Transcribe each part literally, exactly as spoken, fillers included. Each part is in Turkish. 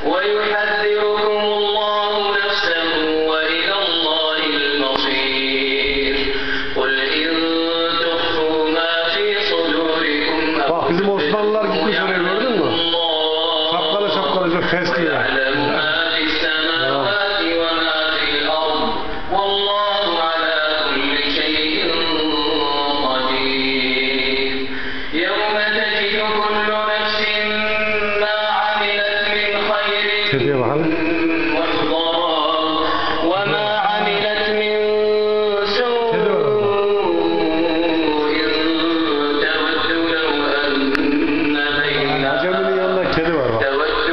ويحذركم الله نفسه وإلى الله المصير قل إن تخفوا ما في صدوركم Bak bizim Osmanlılar gitmiş oraya, gördün mü? Şapkalı şapkalı çok fesliyor. Kediye bakalım. Aceminin yanında kedi var bak.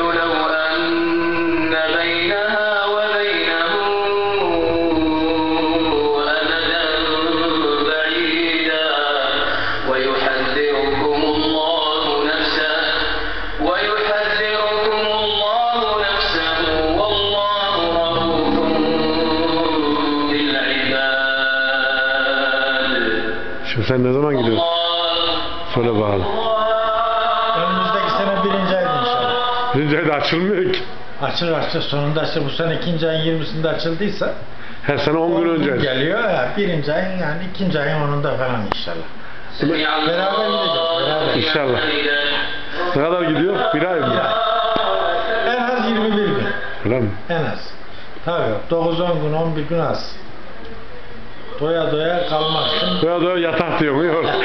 Şimdi sen ne zaman gidiyorsun? Söyle bakalım. Önümüzdeki sene birinci ayda inşallah. Birinci ayda açılmıyor ki. Açılır açılır. Sonunda işte bu sene ikinci ayın yirmisinde açıldıysa Her sene on gün önce. geliyor ya. Birinci ayın yani ikinci ayın onunda falan inşallah. Beraber gideceğiz. Beraber. İnşallah. Ne kadar gidiyor? Bir ay mı? Bir ay. En az yirmi bir gün. Öyle mi? En az. Tabii dokuz on gün, on bir gün az. Doya doya kalmazsın. Doya doya yatak diyor mu? Yok.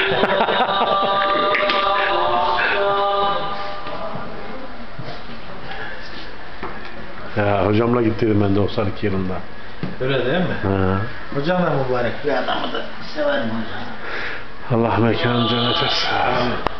Ya hocamla gittiydim ben doksan iki yılında. Öyle değil mi? Ha. Hocam da mübarek bir adamı da severim hocam. Allah mekanı cennet etsin.